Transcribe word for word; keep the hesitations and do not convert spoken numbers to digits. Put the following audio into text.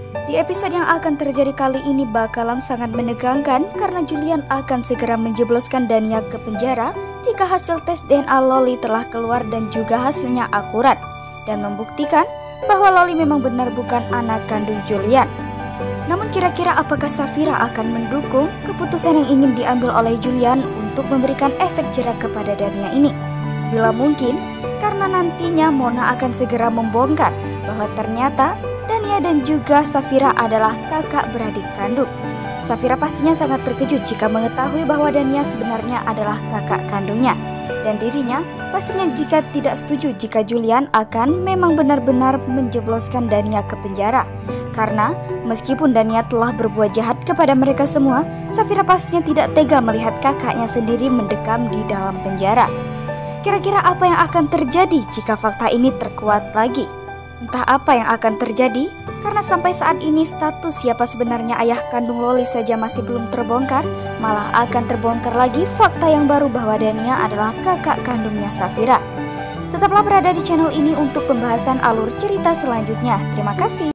Di episode yang akan terjadi kali ini bakalan sangat menegangkan karena Julian akan segera menjebloskan Dania ke penjara jika hasil tes D N A Loli telah keluar dan juga hasilnya akurat dan membuktikan bahwa Loli memang benar bukan anak kandung Julian. Namun kira-kira apakah Safira akan mendukung keputusan yang ingin diambil oleh Julian untuk memberikan efek jerak kepada Dania ini? Bila mungkin, karena nantinya Mona akan segera membongkar bahwa ternyata Dania dan juga Safira adalah kakak beradik kandung. Safira pastinya sangat terkejut jika mengetahui bahwa Dania sebenarnya adalah kakak kandungnya. Dan dirinya pastinya jika tidak setuju jika Julian akan memang benar-benar menjebloskan Dania ke penjara. Karena meskipun Dania telah berbuat jahat kepada mereka semua, Safira pastinya tidak tega melihat kakaknya sendiri mendekam di dalam penjara. Kira-kira apa yang akan terjadi jika fakta ini terkuat lagi? Entah apa yang akan terjadi, karena sampai saat ini status siapa sebenarnya ayah kandung Loli saja masih belum terbongkar, malah akan terbongkar lagi fakta yang baru bahwa Dania adalah kakak kandungnya Safira. Tetaplah berada di channel ini untuk pembahasan alur cerita selanjutnya. Terima kasih.